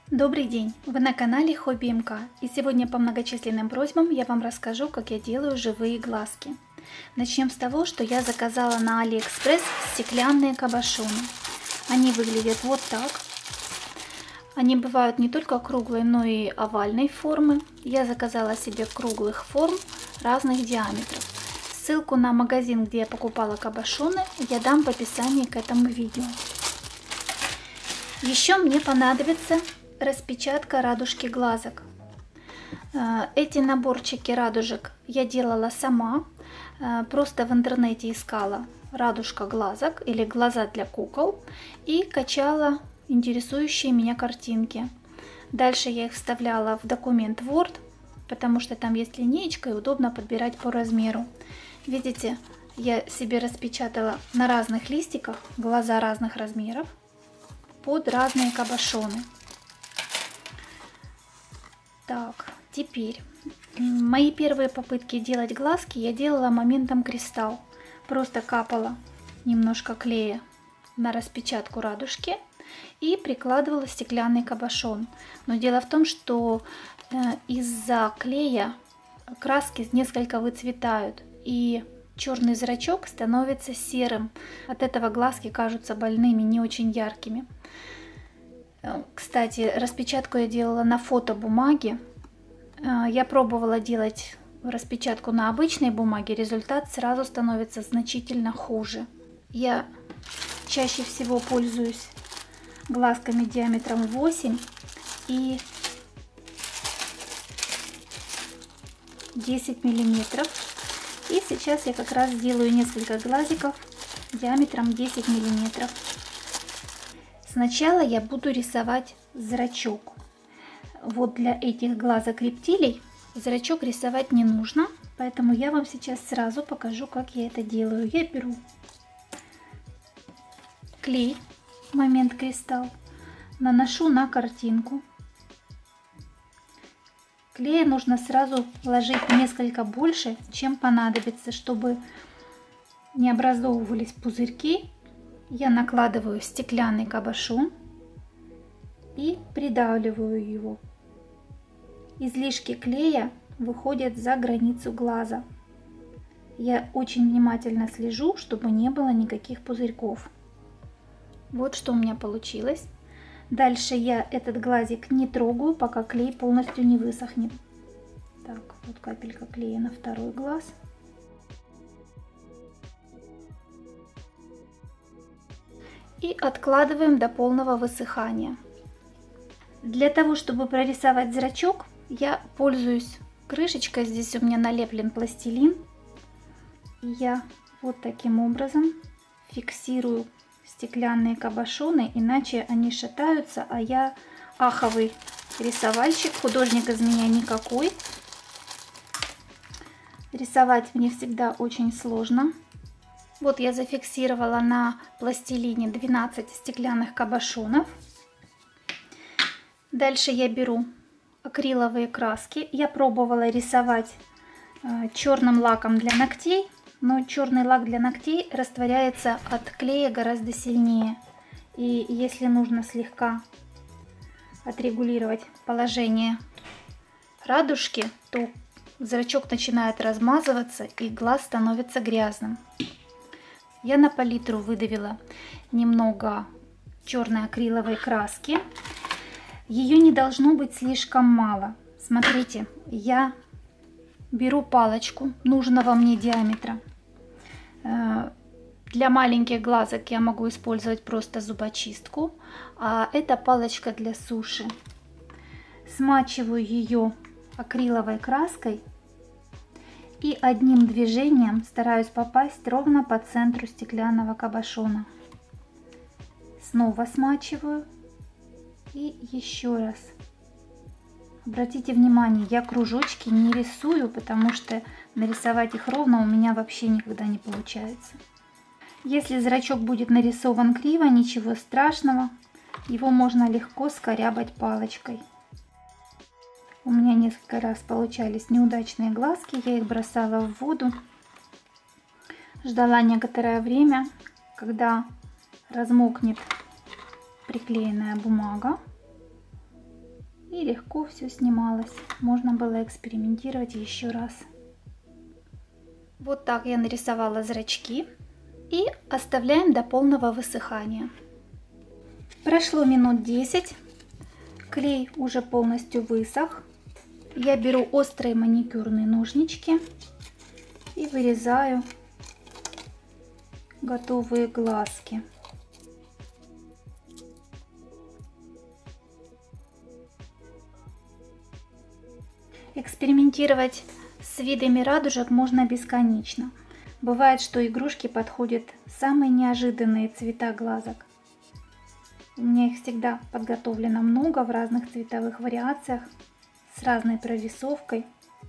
Добрый день! Вы на канале Хобби МК, и сегодня по многочисленным просьбам я вам расскажу, как я делаю живые глазки. Начнем с того, что я заказала на Алиэкспресс стеклянные кабошоны. Они выглядят вот так. Они бывают не только круглой, но и овальной формы. Я заказала себе круглых форм разных диаметров. Ссылку на магазин, где я покупала кабошоны, я дам в описании к этому видео. Еще мне понадобится распечатка радужки глазок. Эти наборчики радужек я делала сама, просто в интернете искала радужка глазок или глаза для кукол и качала интересующие меня картинки. Дальше я их вставляла в документ Word, потому что там есть линеечка и удобно подбирать по размеру. Видите, я себе распечатала на разных листиках глаза разных размеров под разные кабошоны. Так, теперь мои первые попытки делать глазки я делала моментом кристалл. Просто капала немножко клея на распечатку радужки и прикладывала стеклянный кабошон. Но дело в том, что из-за клея краски несколько выцветают, и черный зрачок становится серым. От этого глазки кажутся больными, не очень яркими. Кстати, распечатку я делала на фотобумаге. Я пробовала делать распечатку на обычной бумаге, результат сразу становится значительно хуже. Я чаще всего пользуюсь глазками диаметром 8 и 10 миллиметров. И сейчас я как раз сделаю несколько глазиков диаметром 10 миллиметров. Сначала я буду рисовать зрачок. Вот для этих глазок рептилий зрачок рисовать не нужно, поэтому я вам сейчас сразу покажу, как я это делаю. Я беру клей момент кристалл, наношу на картинку. Клея нужно сразу ложить несколько больше, чем понадобится, чтобы не образовывались пузырьки. Я накладываю стеклянный кабошон и придавливаю его. Излишки клея выходят за границу глаза. Я очень внимательно слежу, чтобы не было никаких пузырьков. Вот что у меня получилось. Дальше я этот глазик не трогаю, пока клей полностью не высохнет. Так, вот капелька клея на второй глаз. И откладываем до полного высыхания. Для того, чтобы прорисовать зрачок, я пользуюсь крышечкой. Здесь у меня налеплен пластилин. И я вот таким образом фиксирую стеклянные кабошоны, иначе они шатаются, а я аховый рисовальщик, художник из меня никакой. Рисовать мне всегда очень сложно. Вот я зафиксировала на пластилине 12 стеклянных кабошонов. Дальше я беру акриловые краски. Я пробовала рисовать черным лаком для ногтей, но черный лак для ногтей растворяется от клея гораздо сильнее. И если нужно слегка отрегулировать положение радужки, то зрачок начинает размазываться и глаз становится грязным. Я на палитру выдавила немного черной акриловой краски. Ее не должно быть слишком мало. Смотрите, я беру палочку нужного мне диаметра. Для маленьких глазок я могу использовать просто зубочистку, а это палочка для суши. Смачиваю ее акриловой краской и одним движением стараюсь попасть ровно по центру стеклянного кабошона. Снова смачиваю и еще раз. Обратите внимание, я кружочки не рисую, потому что нарисовать их ровно у меня вообще никогда не получается. Если зрачок будет нарисован криво, ничего страшного, его можно легко скорябать палочкой. У меня несколько раз получались неудачные глазки, я их бросала в воду, ждала некоторое время, когда размокнет приклеенная бумага, И легко все снималось. Можно было экспериментировать еще раз. Вот так я нарисовала зрачки. И оставляем до полного высыхания. Прошло минут 10. Клей уже полностью высох. Я беру острые маникюрные ножнички и вырезаю готовые глазки. Экспериментировать с видами радужек можно бесконечно. Бывает, что игрушки подходят самые неожиданные цвета глазок. У меня их всегда подготовлено много в разных цветовых вариациях с разной прорисовкой.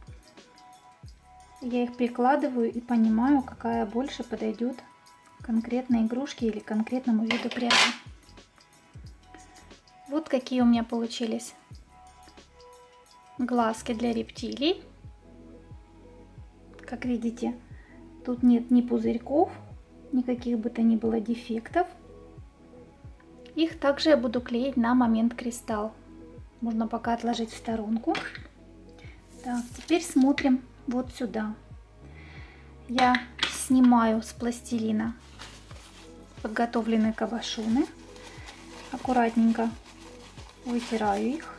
Я их прикладываю и понимаю, какая больше подойдет конкретной игрушке или конкретному виду пряжи. Вот какие у меня получились глазки для рептилий. Как видите, тут нет ни пузырьков, никаких бы то ни было дефектов. Их также я буду клеить на момент кристалл. Можно пока отложить в сторонку. Так, теперь смотрим вот сюда. Я снимаю с пластилина подготовленные кабошоны. Аккуратненько вытираю их.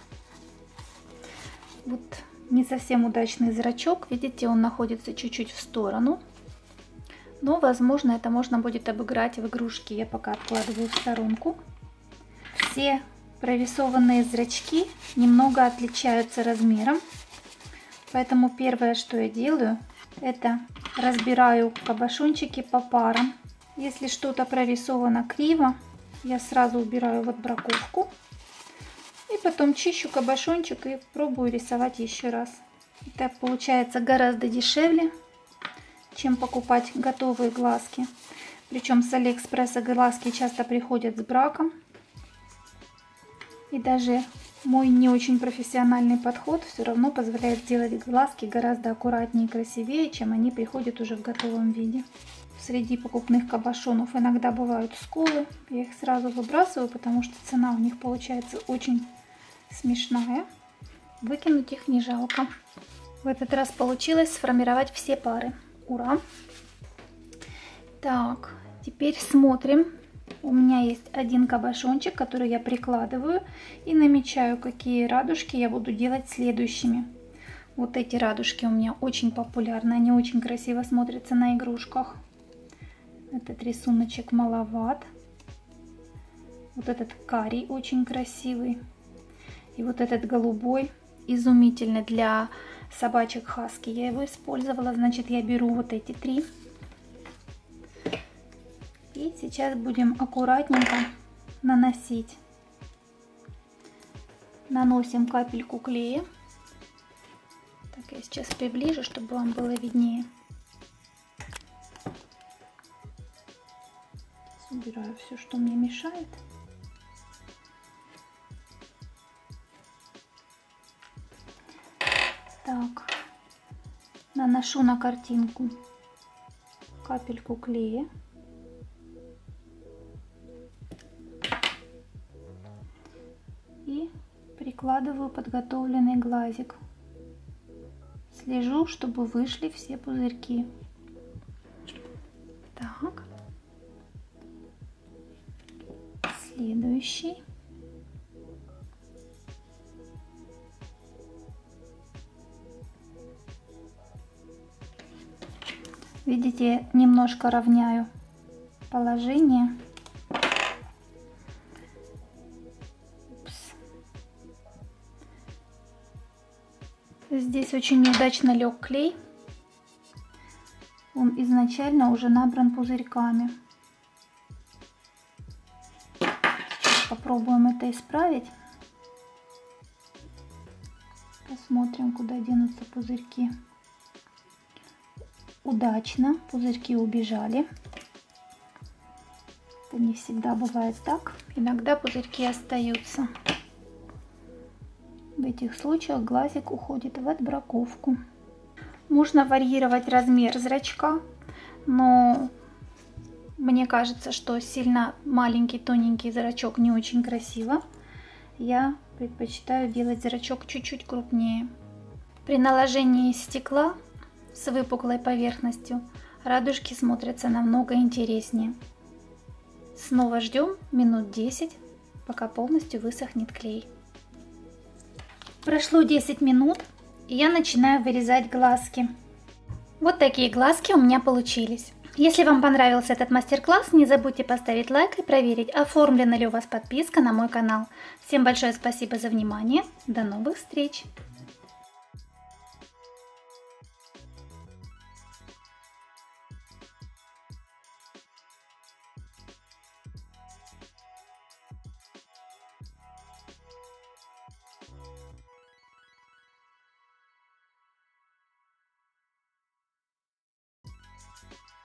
Вот не совсем удачный зрачок. Видите, он находится чуть-чуть в сторону. Но, возможно, это можно будет обыграть в игрушке. Я пока откладываю в сторонку. Все прорисованные зрачки немного отличаются размером. Поэтому первое, что я делаю, это разбираю кабошончики по парам. Если что-то прорисовано криво, я сразу убираю в отбраковку. И потом чищу кабошончик и пробую рисовать еще раз. И так получается гораздо дешевле, чем покупать готовые глазки. Причем с Алиэкспресса глазки часто приходят с браком. И даже мой не очень профессиональный подход все равно позволяет сделать глазки гораздо аккуратнее и красивее, чем они приходят уже в готовом виде. Среди покупных кабошонов иногда бывают сколы. Я их сразу выбрасываю, потому что цена у них получается очень смешная. Выкинуть их не жалко. В этот раз получилось сформировать все пары. Ура! Так, теперь смотрим. У меня есть один кабошончик, который я прикладываю и намечаю, какие радужки я буду делать следующими. Вот эти радужки у меня очень популярны, они очень красиво смотрятся на игрушках. Этот рисуночек маловат. Вот этот карий очень красивый. И вот этот голубой изумительный для собачек хаски. Я его использовала, значит, я беру вот эти три. И сейчас будем аккуратненько наносить. Наносим капельку клея. Так, я сейчас приближу, чтобы вам было виднее. Убираю все, что мне мешает. Так, наношу на картинку капельку клея. И прикладываю подготовленный глазик. Слежу, чтобы вышли все пузырьки. Так. Следующий. Видите, немножко равняю положение. Здесь очень неудачно лег клей. Он изначально уже набран пузырьками. Сейчас попробуем это исправить. Посмотрим, куда денутся пузырьки. Удачно, пузырьки убежали. Это не всегда бывает так. Иногда пузырьки остаются. В этих случаях глазик уходит в отбраковку. Можно варьировать размер зрачка, но мне кажется, что сильно маленький тоненький зрачок не очень красиво. Я предпочитаю делать зрачок чуть-чуть крупнее. При наложении стекла с выпуклой поверхностью радужки смотрятся намного интереснее. Снова ждем минут 10, пока полностью высохнет клей. Прошло 10 минут, и я начинаю вырезать глазки. Вот такие глазки у меня получились. Если вам понравился этот мастер-класс, не забудьте поставить лайк и проверить, оформлена ли у вас подписка на мой канал. Всем большое спасибо за внимание. До новых встреч!